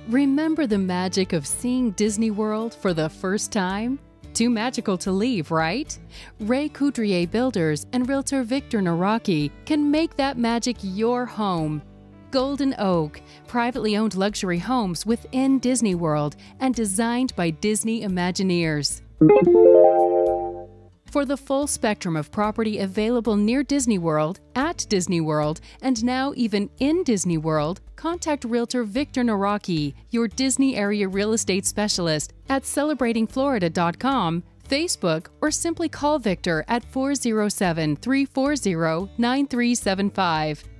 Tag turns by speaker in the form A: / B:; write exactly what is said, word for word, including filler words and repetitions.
A: Remember the magic of seeing Disney World for the first time? Too magical to leave, right? Ray Coudriet Builders and Realtor Victor Naraki can make that magic your home. Golden Oak, privately owned luxury homes within Disney World and designed by Disney Imagineers. For the full spectrum of property available near Disney World, at Disney World, and now even in Disney World, contact Realtor Victor Naraki, your Disney area real estate specialist, at celebrating florida dot com, Facebook, or simply call Victor at four oh seven, three four zero, nine three seven five.